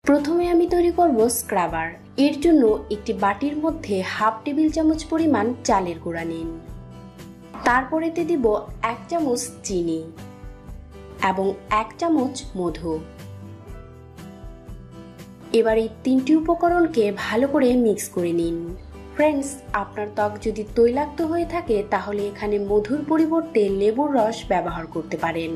প্রথমে আমি তৈরি করব স্ক্রাবার। এর জন্য একটি বাটির মধ্যে হাফ টেবিল চামচ পরিমাণ চালের গুঁড়া নিন। তারপর এতে দিব 1 চামচ চিনি এবং 1 চামচ মধু। এবার এই তিনটি উপকরণকে ভালো করে মিক্স করে নিন। ফ্রেন্ডস, আপনার ত্বক যদি তৈলাক্ত হয়ে থাকে তাহলে এখানে মধুর পরিবর্তে লেবুর রস ব্যবহার করতে পারেন।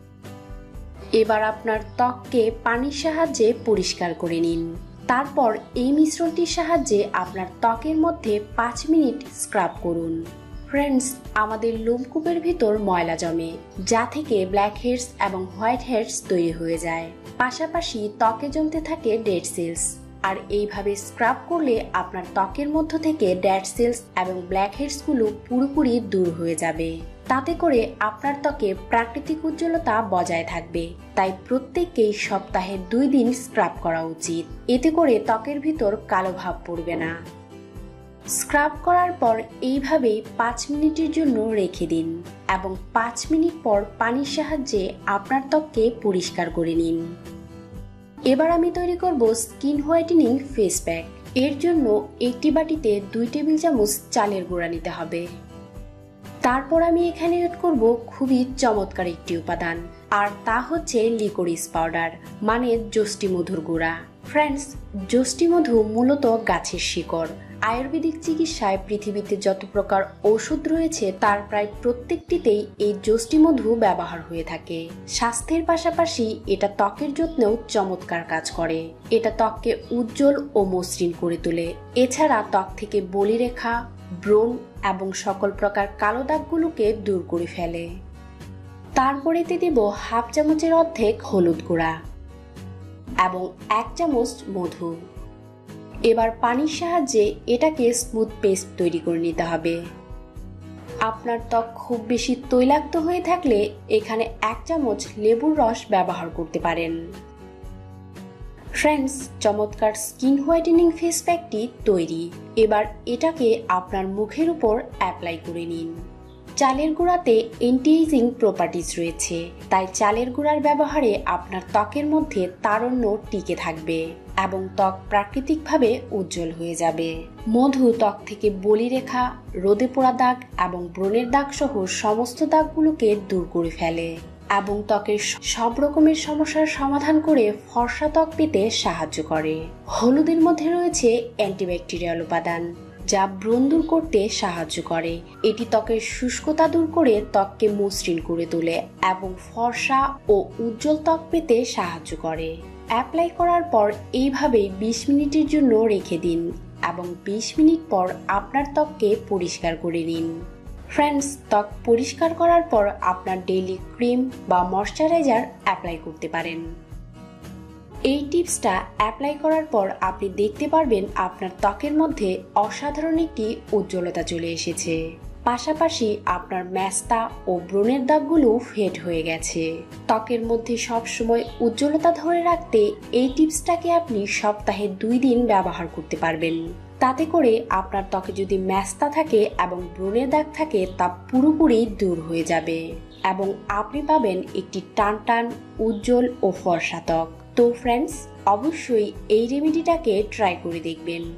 এবার আপনার ত্বককে পানির সাহায্যে পরিষ্কার করে নিন। তারপর এই মিশ্রণটির সাহায্যে আপনার ত্বকের মধ্যে 5 মিনিট স্ক্রাব করুন। ফ্রেন্ডস, আমাদের লোমকূপের ভিতর ময়লা জমে, যা থেকে ব্ল্যাক হেডস এবং হোয়াইট হেডস তৈরি হয়ে যায়। পাশাপাশি ত্বকে জমতে থাকে ডেড সেলস। আর এইভাবে স্ক্রাব করলে আপনার ত্বকের মধ্য থেকে ডেড সেলস এবং ব্ল্যাক হেডস গুলো পুরোপুরি দূর হয়ে যাবে। তাতে করে আপনার ত্বকে প্রাকৃতিক উজ্জ্বলতা বজায় থাকবে। তাই প্রত্যেককেই সপ্তাহে 2 দিন স্ক্রাব করা উচিত। এতে করে ত্বকের ভিতর কালো ভাব পড়বে না। স্ক্রাব করার পর এইভাবেই 5 মিনিটের জন্য রেখে দিন এবং 5 মিনিট পর পানির সাহায্যে আপনার ত্বককে পরিষ্কার করে নিন। এবার আমি তৈরি করব স্কিন হোয়াইটেনিং ফেস প্যাক। এর জন্য একটি বাটিতে 2 টেবিল চামচ চালের গুঁড়া নিতে হবে। তারপর আমি এখানে এড করব খুবই চমৎকার একটি উপাদান, আর তা হচ্ছে লিকোরিস পাউডার, মানে যষ্টি মধুর গুঁড়া। ফ্রেন্ডস, যষ্টি মধু মূলত গাছের শিকড়। আয়ুর্বেদিক চিকিৎসায় পৃথিবীতে যত প্রকার ঔষধ রয়েছে তার প্রায় প্রত্যেকটিতেই এই যষ্টি মধু ব্যবহার হয়ে থাকে। স্বাস্থ্যের পাশাপাশি এটা ত্বকের যত্নেও চমৎকার কাজ করে। এটা ত্বককে উজ্জ্বল ও মসৃণ করে তোলে। এছাড়া ত্বক থেকে বলিরেখা, ব্রণ এবং সকল প্রকার কালো দাগগুলোকে দূর করে ফেলে। তারপরে এতে দেব হাফ চামচের অর্ধেক হলুদ গুঁড়া এবং 1 চামচ মধু। এবার পানির সাহায্যে এটাকে স্মুথ পেস্ট তৈরি করে নিতে হবে। আপনার ত্বক খুব বেশি তৈলাক্ত হয়ে থাকলে এখানে 1 চামচ লেবুর রস ব্যবহার করতে পারেন। ফ্রেন্ডস, চমৎকার স্কিন হোয়াইটেনিং ফেস প্যাকটি তৈরি। এবার এটাকে আপনার মুখের উপর অ্যাপ্লাই করে নিন। চালের গুঁড়াতে অ্যান্টি এজিং প্রপার্টিজ রয়েছে, তাই চালের গুঁড়ার ব্যবহারে আপনার ত্বকের মধ্যে তারুণ্য টিকে থাকবে এবং ত্বক প্রাকৃতিকভাবে উজ্জ্বল হয়ে যাবে। মধু ত্বক থেকে বলিরেখা, রোদে পোড়া দাগ এবং ব্রণের দাগ সহ সমস্ত দাগগুলোকে দূর করে ফেলে এবং ত্বকের সব রকমের সমস্যার সমাধান করে ফর্সা ত্বক পেতে সাহায্য করে। হলুদের মধ্যে রয়েছে অ্যান্টিব্যাকটেরিয়াল উপাদান, যা ব্রণ দূর করতে সাহায্য করে। এটি ত্বকের শুষ্কতা দূর করে ত্বককে মসৃণ করে তোলে এবং ফর্সা ও উজ্জ্বল ত্বক পেতে সাহায্য করে। অ্যাপ্লাই করার পর এইভাবে 20 মিনিটের জন্য রেখে দিন এবং 20 মিনিট পর আপনার ত্বককে পরিষ্কার করে নিন। ফ্রেন্ডস, ত্বক পরিষ্কার করার পর আপনার ডেইলি ক্রিম বা ময়শ্চারাইজার অ্যাপ্লাই করতে পারেন। এই টিপসটা অ্যাপ্লাই করার পর আপনি দেখতে পারবেন আপনার ত্বকের মধ্যে অসাধারণ একটি উজ্জ্বলতা চলে এসেছে। পাশাপাশি আপনার ম্যাস্তা ও ব্রণের দাগগুলো ফেড হয়ে গেছে। ত্বকের মধ্যে সবসময় উজ্জ্বলতা ধরে রাখতে এই টিপসটাকে আপনি সপ্তাহে 2 দিন ব্যবহার করতে পারবেন। তাতে করে আপনার ত্বকে যদি ম্যাস্তা থাকে এবং ব্রণের দাগ থাকে তা পুরোপুরি দূর হয়ে যাবে এবং আপনি পাবেন একটি টানটান, উজ্জ্বল ও ফর্সা ত্বক। তো ফ্রেন্ডস, অবশ্যই এই রেমেডিটাকে ট্রাই করে দেখবেন।